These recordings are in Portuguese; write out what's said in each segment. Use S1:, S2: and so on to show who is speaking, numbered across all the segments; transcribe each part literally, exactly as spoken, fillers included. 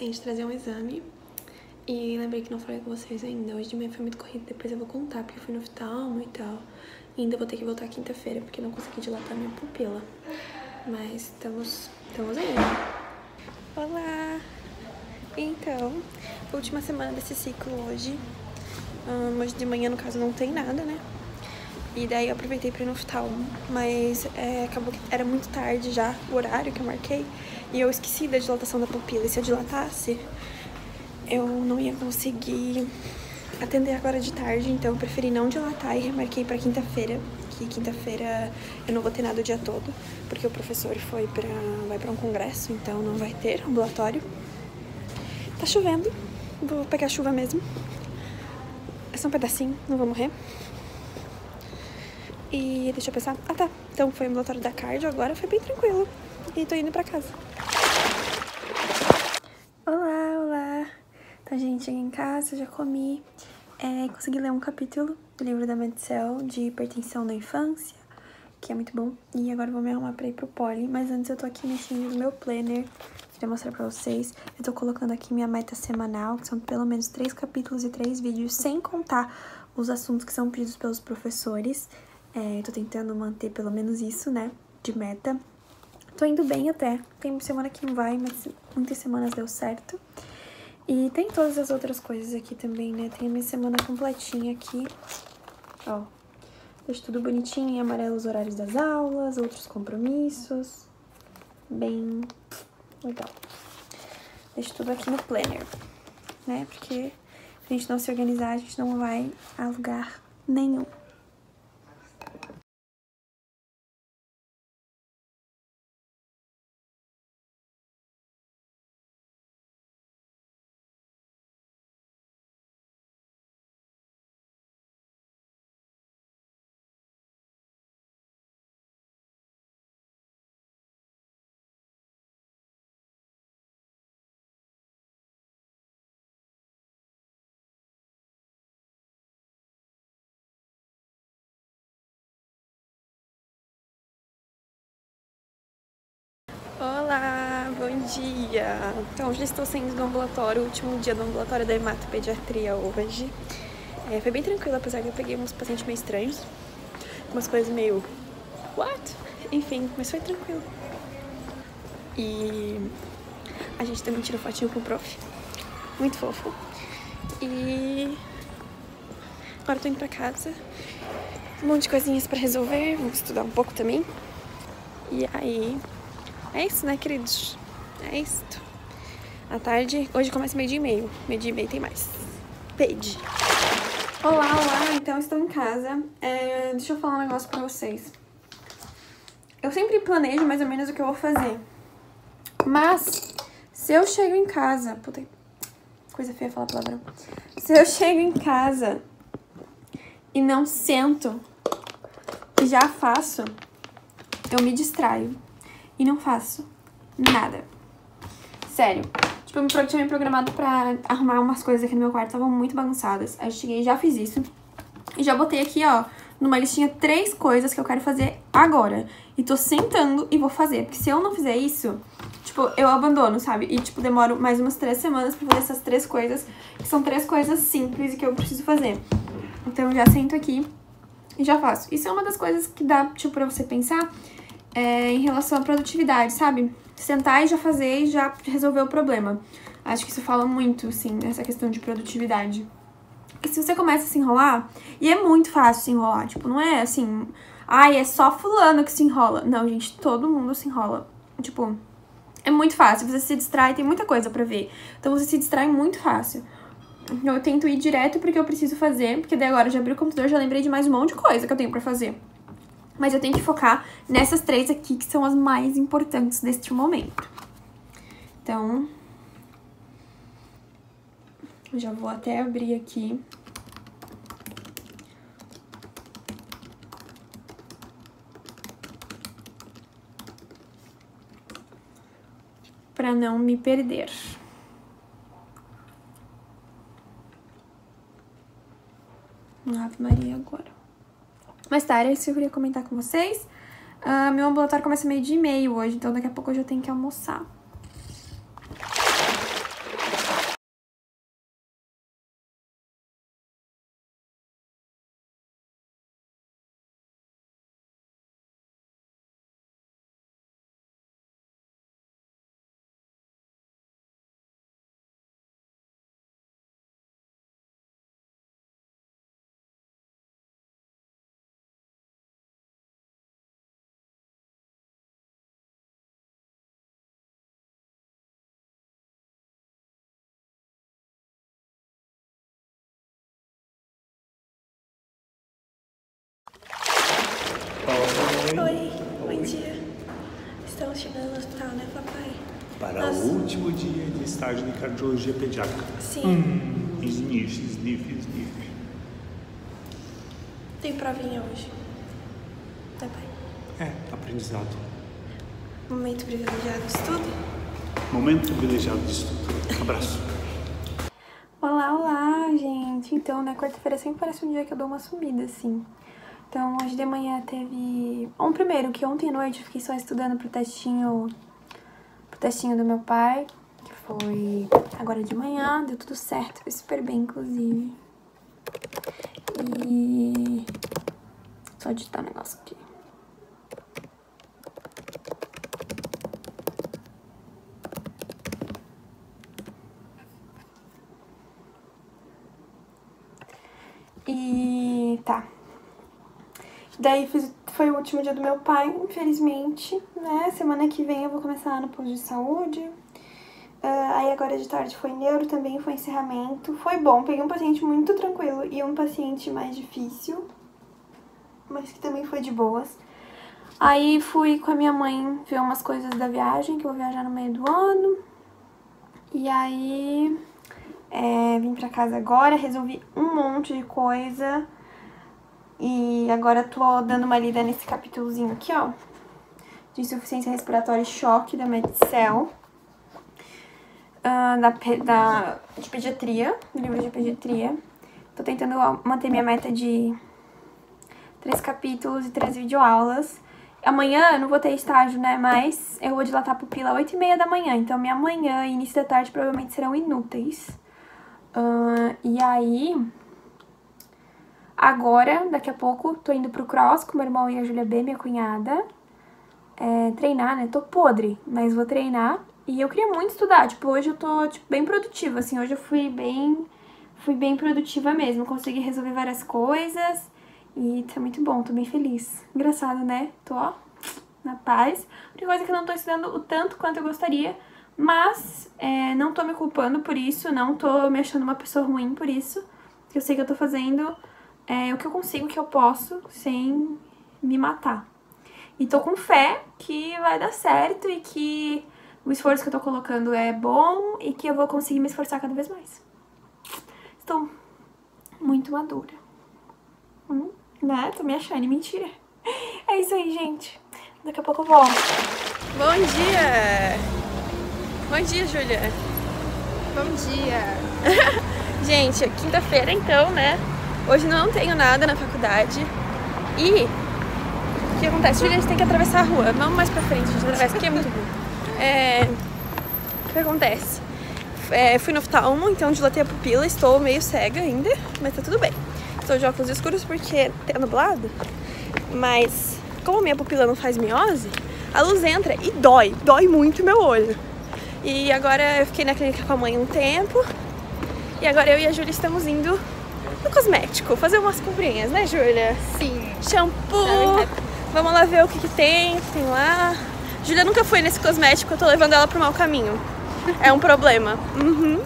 S1: esquecendo de trazer um exame. E lembrei que não falei com vocês ainda. Hoje de manhã foi muito corrido, depois eu vou contar, porque eu fui no oftalmo e tal. E ainda vou ter que voltar quinta-feira, porque não consegui dilatar minha pupila. Mas estamos, estamos aí, né? Olá! Então, última semana desse ciclo hoje. Um, hoje de manhã, no caso, não tem nada, né? E daí eu aproveitei pra ir no oftalmo, mas é, acabou que era muito tarde já, o horário que eu marquei, e eu esqueci da dilatação da pupila. E se eu dilatasse, eu não ia conseguir atender agora de tarde, então eu preferi não dilatar e remarquei pra quinta-feira, que quinta-feira eu não vou ter nada o dia todo, porque o professor foi pra, vai pra um congresso, então não vai ter ambulatório. Tá chovendo, vou pegar chuva mesmo. É só um pedacinho, não vou morrer. E deixa eu pensar. Ah, tá. Então foi o ambulatório da cardio, agora foi bem tranquilo. E tô indo pra casa. Olá, olá. Então, gente, cheguei em casa, já comi. É, consegui ler um capítulo do livro da Medcel de hipertensão na infância, que é muito bom. E agora eu vou me arrumar pra ir pro poli. Mas antes eu tô aqui mexendo no meu planner. Queria mostrar pra vocês. Eu tô colocando aqui minha meta semanal, que são pelo menos três capítulos e três vídeos, sem contar os assuntos que são pedidos pelos professores. É, tô tentando manter pelo menos isso, né, de meta. Tô indo bem até. Tem semana que não vai, mas muitas semanas deu certo. E tem todas as outras coisas aqui também, né? Tem a minha semana completinha aqui. Ó, deixo tudo bonitinho em amarelo, os horários das aulas, outros compromissos. Bem legal. Deixo tudo aqui no planner, né? Porque se a gente não se organizar, a gente não vai a lugar nenhum. Olá, bom dia! Então, já estou saindo do ambulatório, o último dia do ambulatório da hematopediatria hoje. É, foi bem tranquilo, apesar que eu peguei uns pacientes meio estranhos, umas coisas meio... what? Enfim, mas foi tranquilo. E a gente também tirou fotinho com o prof, muito fofo. E agora eu tô indo pra casa, um monte de coisinhas pra resolver, vou estudar um pouco também. E aí... é isso, né, queridos? É isso. À tarde, hoje começa meio dia e meio. Meio dia e meio tem mais. Pede. Olá, olá. Então, estou em casa. É, deixa eu falar um negócio pra vocês. Eu sempre planejo mais ou menos o que eu vou fazer. Mas, se eu chego em casa... puta, coisa feia falar palavrão. Se eu chego em casa e não sento e já faço, eu me distraio. E não faço nada. Sério. Tipo, eu tinha me programado pra arrumar umas coisas aqui no meu quarto, estavam muito bagunçadas. Aí eu cheguei e já fiz isso. E já botei aqui, ó, numa listinha três coisas que eu quero fazer agora. E tô sentando e vou fazer. Porque se eu não fizer isso, tipo, eu abandono, sabe? E, tipo, demoro mais umas três semanas pra fazer essas três coisas, que são três coisas simples e que eu preciso fazer. Então eu já sento aqui e já faço. Isso é uma das coisas que dá, tipo, pra você pensar... É, em relação à produtividade, sabe? Sentar e já fazer e já resolver o problema. Acho que isso fala muito, sim, nessa questão de produtividade. Porque se você começa a se enrolar, e é muito fácil se enrolar, tipo, não é assim, ai, é só fulano que se enrola. Não, gente, todo mundo se enrola. Tipo, é muito fácil, você se distrai, tem muita coisa pra ver. Então você se distrai muito fácil. Então eu tento ir direto porque eu preciso fazer, porque daí agora eu já abri o computador, já lembrei de mais um monte de coisa que eu tenho pra fazer. Mas eu tenho que focar nessas três aqui, que são as mais importantes deste momento. Então, eu já vou até abrir aqui. Pra não me perder. Ave Maria agora. Mas tá, era isso que eu queria comentar com vocês. Uh, meu ambulatório começa meio dia e meio hoje, então daqui a pouco eu já tenho que almoçar.
S2: bem?
S1: Oi, bom dia. Estamos chegando no hospital, né, papai?
S2: Para
S1: Nossa.
S2: o último dia de estágio de cardiologia pediátrica.
S1: Sim.
S2: Hum, sniff, sniff, sniff.
S1: Tem provinha hoje. Né, pai?
S2: É, aprendizado.
S1: Momento privilegiado de estudo.
S2: Momento privilegiado de estudo. Abraço.
S1: Olá, olá, gente. Então, né, quarta-feira sempre parece um dia que eu dou uma sumida, assim. Então, hoje de manhã teve... Um primeiro, que ontem à noite eu fiquei só estudando pro testinho... Pro testinho do meu pai, que foi agora de manhã, deu tudo certo, foi super bem, inclusive. E... Só digitar um negócio aqui. E tá. Daí fiz, foi o último dia do meu pai, infelizmente, né? Semana que vem eu vou começar no posto de saúde. Uh, aí agora de tarde foi neuro também, foi encerramento. Foi bom, peguei um paciente muito tranquilo e um paciente mais difícil, mas que também foi de boas. Aí fui com a minha mãe ver umas coisas da viagem, que eu vou viajar no meio do ano. E aí... É, vim pra casa agora, resolvi um monte de coisa e agora tô dando uma lida nesse capítulozinho aqui, ó, de insuficiência respiratória e choque da Medicel, uh, da, da, de pediatria, do livro de pediatria. Tô tentando manter minha meta de três capítulos e três videoaulas. Amanhã eu não vou ter estágio, né, mas eu vou dilatar a pupila às oito e meia da manhã, então minha manhã e início da tarde provavelmente serão inúteis. Uh, e aí, agora, daqui a pouco, tô indo pro cross com meu irmão e a Júlia B, minha cunhada, é, treinar, né? Tô podre, mas vou treinar. E eu queria muito estudar, tipo, hoje eu tô, tipo, bem produtiva, assim, hoje eu fui bem, fui bem produtiva mesmo, consegui resolver várias coisas e tá muito bom, tô bem feliz. Engraçado, né? Tô, ó, na paz. A única coisa é que eu não tô estudando o tanto quanto eu gostaria, mas é, não tô me culpando por isso, não tô me achando uma pessoa ruim por isso. Eu sei que eu tô fazendo é, o que eu consigo, o que eu posso, sem me matar. E tô com fé que vai dar certo e que o esforço que eu tô colocando é bom e que eu vou conseguir me esforçar cada vez mais. Estou muito madura. Hum, né? Tô me achando, mentira. É isso aí, gente. Daqui a pouco eu volto. Bom dia! Bom dia, Júlia.
S3: Bom dia.
S1: Gente, é quinta-feira então, né? Hoje não tenho nada na faculdade. E o que acontece? Júlia, a gente tem que atravessar a rua. Vamos mais pra frente, a gente atravessa, porque é muito ruim. É... O que acontece? É, fui no oftalmo, então dilatei a pupila, estou meio cega ainda, mas tá tudo bem. Estou de óculos escuros porque tá nublado, mas como minha pupila não faz miose, a luz entra e dói, dói muito meu olho. E agora eu fiquei na clínica com a mãe um tempo. E agora eu e a Júlia estamos indo no cosmético fazer umas comprinhas, né, Júlia?
S3: Sim.
S1: Shampoo. Vamos lá ver o que que tem, o que tem lá. Júlia nunca foi nesse cosmético, eu tô levando ela pro mau caminho. É um problema. Uhum.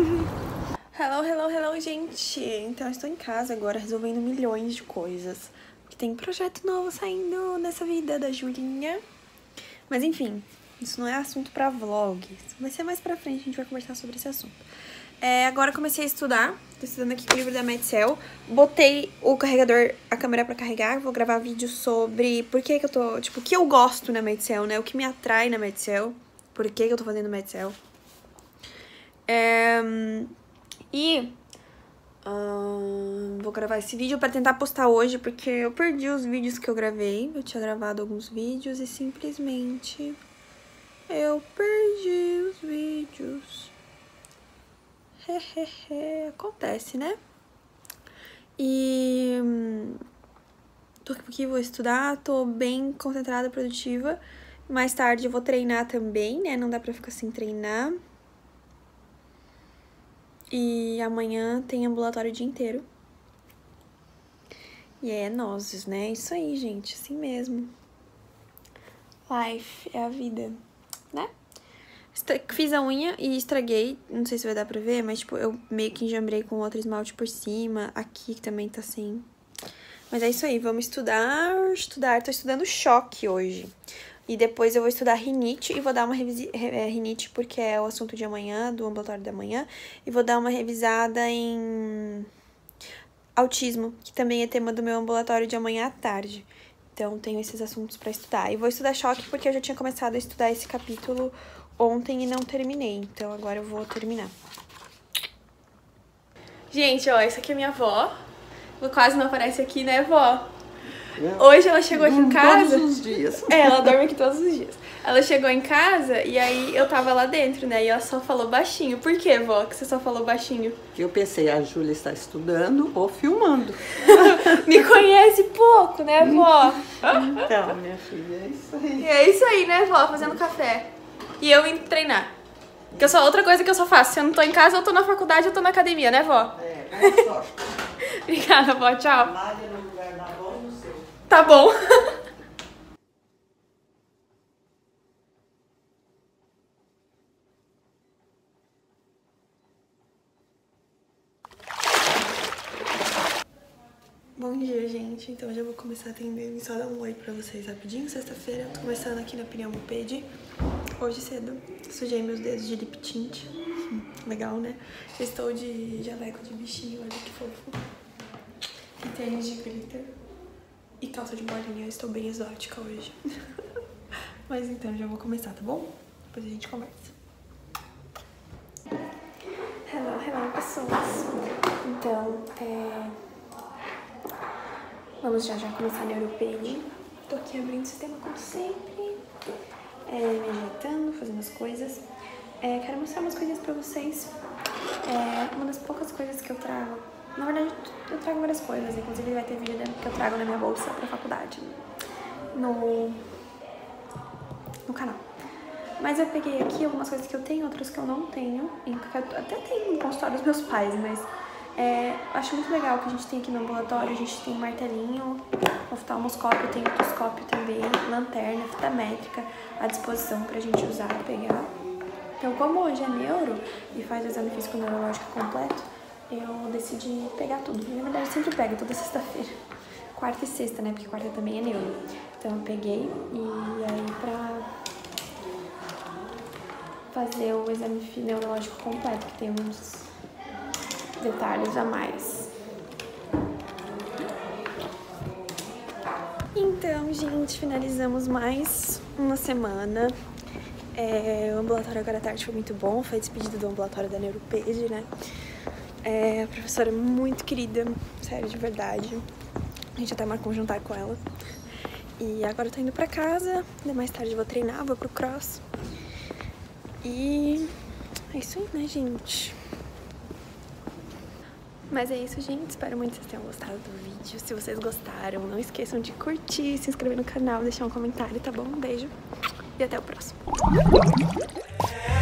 S1: Hello, hello, hello, gente. Então eu estou em casa agora resolvendo milhões de coisas. Porque tem projeto novo saindo nessa vida da Julinha. Mas enfim, isso não é assunto pra vlog. Vai ser mais pra frente, a gente vai conversar sobre esse assunto. É, agora comecei a estudar. Tô estudando aqui com o livro da Medicel. Botei o carregador, a câmera pra carregar. Vou gravar vídeo sobre por que que eu tô... Tipo, o que eu gosto na Medicel, né? O que me atrai na Medicel. Por que que eu tô fazendo Medicel. É, e... Hum, vou gravar esse vídeo pra tentar postar hoje, porque eu perdi os vídeos que eu gravei. Eu tinha gravado alguns vídeos e simplesmente... eu perdi os vídeos. Hehehe, acontece, né? E tô aqui, vou estudar, tô bem concentrada, produtiva. Mais tarde eu vou treinar também, né? Não dá pra ficar sem treinar. E amanhã tem ambulatório o dia inteiro. E é nozes, né? Isso aí, gente, assim mesmo. Life é a vida, né? Fiz a unha e estraguei, não sei se vai dar pra ver, mas tipo, eu meio que enjambrei com outro esmalte por cima, aqui que também tá sem. Mas é isso aí, vamos estudar, estudar. Tô estudando choque hoje. E depois eu vou estudar rinite e vou dar uma revisada, rinite porque é o assunto de amanhã, do ambulatório da manhã. E vou dar uma revisada em autismo, que também é tema do meu ambulatório de amanhã à tarde. Então, tenho esses assuntos pra estudar. E vou estudar choque porque eu já tinha começado a estudar esse capítulo ontem e não terminei. Então, agora eu vou terminar. Gente, ó, essa aqui é minha avó. Quase não aparece aqui, né, vó? Hoje ela chegou aqui em casa...
S4: Todos os dias.
S1: É, ela dorme aqui todos os dias. Ela chegou em casa e aí eu tava lá dentro, né? E ela só falou baixinho. Por que, vó, que você só falou baixinho?
S4: Eu pensei, a Júlia está estudando ou filmando.
S1: Me conhece pouco, né, vó?
S4: Então, minha filha, é isso aí.
S1: E é isso aí, né, vó? Fazendo café. E eu indo treinar. Que eu só, outra coisa que eu só faço, se eu não tô em casa, eu tô na faculdade, eu tô na academia, né, vó?
S4: É, boa sorte.
S1: Obrigada, vó. Tchau.
S4: Mária no lugar da avó no seu.
S1: Tá bom. Bom dia, gente. Então, eu já vou começar atendendo e só dar um oi pra vocês rapidinho. Sexta-feira, tô começando aqui na Pneumo-Ped. Hoje cedo, sujei meus dedos de lip tint. Legal, né? Eu estou de jaleco de bichinho, olha que fofo. E tênis de glitter. E calça de bolinha, eu estou bem exótica hoje. Mas então, já vou começar, tá bom? Depois a gente conversa. Hello, hello, pessoas. Então, é... vamos já já começar a Neuroped. Tô aqui abrindo o sistema como sempre. É, me ajeitando, fazendo as coisas. É, quero mostrar umas coisinhas pra vocês. É uma das poucas coisas que eu trago. Na verdade, eu trago várias coisas. Inclusive, vai ter vídeo que eu trago na minha bolsa pra faculdade. No, no canal. Mas eu peguei aqui algumas coisas que eu tenho, outras que eu não tenho. Eu até tenho no consultório dos meus pais, mas... É, acho muito legal que a gente tem aqui no ambulatório. A gente tem martelinho, oftalmoscópio, tem otoscópio também, lanterna, fita métrica à disposição pra gente usar e pegar. Então, como hoje é neuro e faz o exame físico neurológico completo, eu decidi pegar tudo. Na verdade, eu sempre pego, toda sexta-feira. Quarta e sexta, né? Porque quarta também é neuro. Então, eu peguei e aí pra fazer o exame neurológico completo, que tem uns detalhes a mais. Então, gente, finalizamos mais uma semana. É, o ambulatório agora à tarde foi muito bom, foi despedida do ambulatório da Neuroped, né? É, a professora é muito querida, sério, de verdade. A gente até marcou um jantar com ela. E agora eu tô indo pra casa, mais tarde eu vou treinar, vou pro cross. E é isso aí, né, gente? Mas é isso, gente. Espero muito que vocês tenham gostado do vídeo. Se vocês gostaram, não esqueçam de curtir, se inscrever no canal, deixar um comentário, tá bom? Um beijo e até o próximo.